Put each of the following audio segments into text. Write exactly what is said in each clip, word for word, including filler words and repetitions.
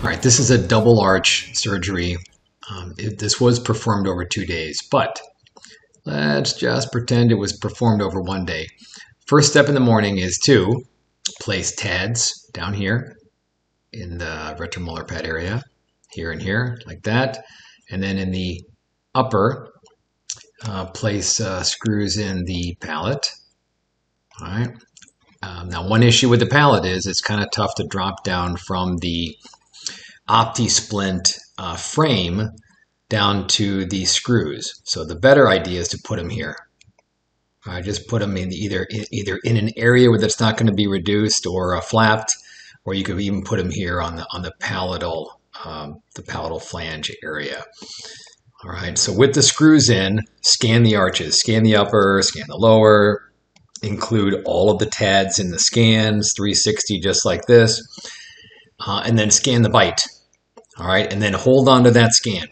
All right, this is a double arch surgery. Um, it, this was performed over two days, but let's just pretend it was performed over one day. First step in the morning is to place T A Ds down here in the retromolar pad area, here and here, like that. And then in the upper, uh, place uh, screws in the palate. All right. Um, now, one issue with the palate is it's kind of tough to drop down from the OptiSplint uh, frame down to the screws. So the better idea is to put them here. All right, just put them in either either in an area where that's not going to be reduced or uh, flapped, or you could even put them here on the on the palatal um, the palatal flange area. All right, so with the screws in, scan the arches, scan the upper, scan the lower, include all of the T A Ds in the scans, three sixty just like this, uh, and then scan the bite. All right, and then hold on to that scan.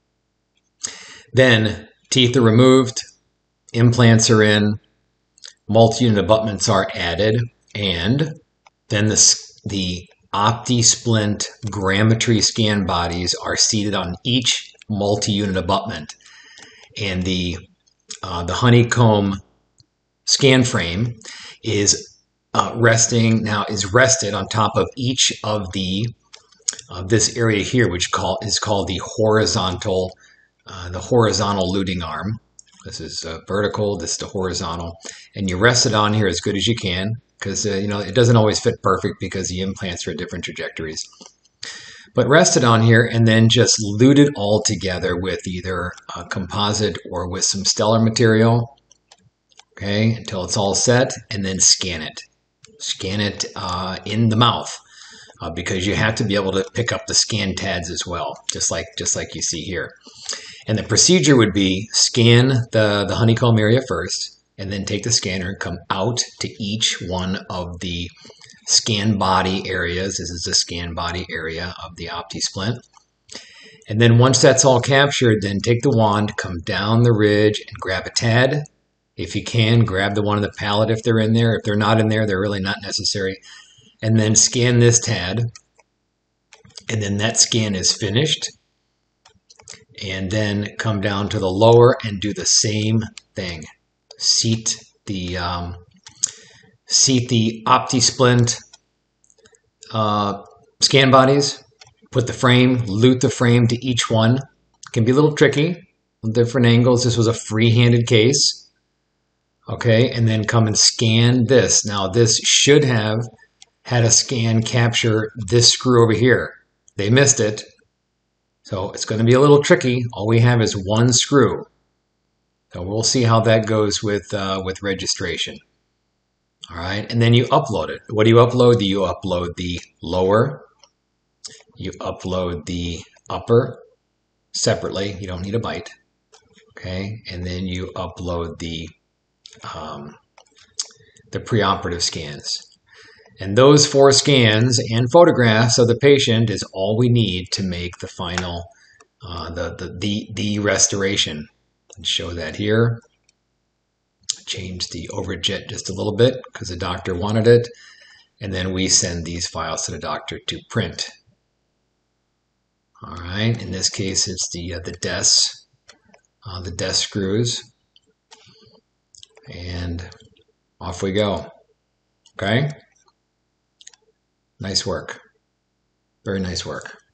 Then teeth are removed, implants are in, multi-unit abutments are added, and then the, the OptiSplint Grammetry scan bodies are seated on each multi-unit abutment. And the, uh, the honeycomb scan frame is uh, resting, now is rested on top of each of the Uh, this area here, which call, is called the horizontal, uh, the horizontal luting arm. This is uh, vertical, this is the horizontal, and you rest it on here as good as you can, because uh, you know it doesn't always fit perfect because the implants are at different trajectories. But rest it on here, and then just lute it all together with either a composite or with some stellar material. Okay, until it's all set, and then scan it. Scan it uh, in the mouth. Uh, because you have to be able to pick up the scan T A Ds as well, just like just like you see here. And the procedure would be scan the, the honeycomb area first, and then take the scanner and come out to each one of the scan body areas. This is the scan body area of the OptiSplint. And then once that's all captured, then take the wand, come down the ridge, and grab a T A D. If you can, grab the one on the palate if they're in there. If they're not in there, they're really not necessary. And then scan this T A D, and then that scan is finished. And then come down to the lower and do the same thing. Seat the um, seat the OptiSplint uh, scan bodies. Put the frame, lute the frame to each one. It can be a little tricky, different angles. This was a free-handed case. Okay, and then come and scan this. Now this should have had a scan capture this screw over here. They missed it. So it's going to be a little tricky. All we have is one screw. So we'll see how that goes with, uh, with registration. All right, and then you upload it. What do you upload? You upload the lower. You upload the upper separately. You don't need a bite. Okay, and then you upload the, um, the preoperative scans. And those four scans and photographs of the patient is all we need to make the final, uh, the, the, the, the restoration. Let's show that here. Change the overjet just a little bit because the doctor wanted it. And then we send these files to the doctor to print. All right, in this case, it's the, uh, the desk, uh, the desk screws. And off we go. Okay. Nice work. Very nice work.